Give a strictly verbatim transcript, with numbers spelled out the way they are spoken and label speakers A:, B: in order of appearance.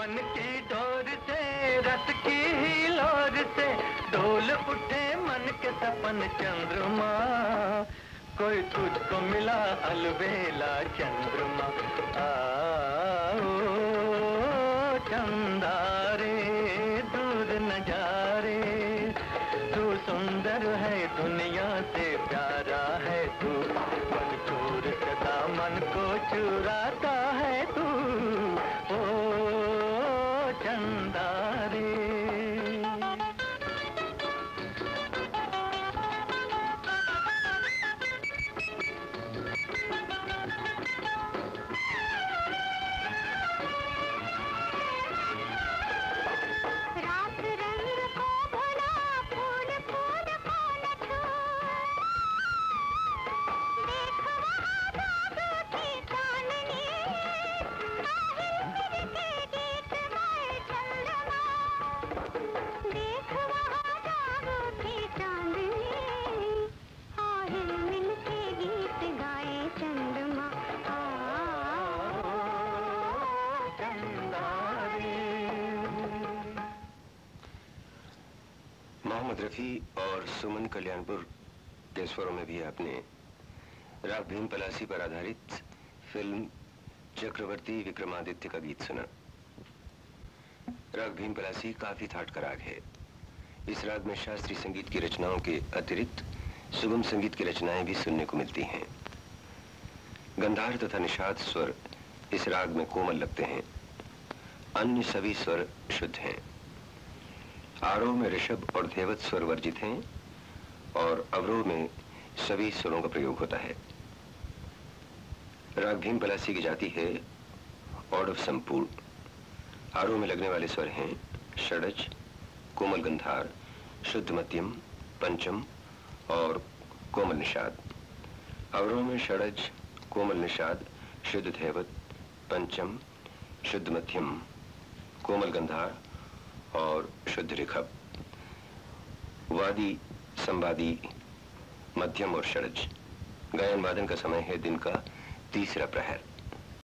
A: मन की डोर से, रस की ही लोर से डोल उठे मन के सपन चंद्रमा। कोई तुझको मिला अलबेला चंद्रमा। आओ चंदा रे दूर न जा रे, तू सुंदर है दुनिया से प्यारा है तू, मन चोर सदा मन को चुराता है तू। ओ चंदा रे।
B: मोहम्मद रफी और सुमन कल्याणपुर के स्वरों में भी आपने राग भीम पलासी पर आधारित फिल्म चक्रवर्ती विक्रमादित्य का गीत सुना। राग भीम पलासी काफी ठाट का राग है। इस राग में शास्त्रीय संगीत की रचनाओं के अतिरिक्त सुगम संगीत की रचनाएं भी सुनने को मिलती हैं। गंधार तथा निषाद स्वर इस राग में कोमल लगते हैं, अन्य सभी स्वर शुद्ध हैं। आरोह में ऋषभ और धैवत स्वर वर्जित हैं और अवरोह में सभी स्वरों का प्रयोग होता है। राग भीम पलासी की जाति है औडव संपूर्ण। आरोह में लगने वाले स्वर हैं षडज, कोमल गंधार, शुद्ध मध्यम, पंचम और कोमल निषाद। अवरोह में षडज, कोमल निषाद, शुद्ध धैवत, पंचम, शुद्ध मध्यम, कोमल गंधार और शुद्ध ऋषभ। वादी, संवादी, मध्यम और षडज। गायन वादन का समय है दिन का तीसरा प्रहर।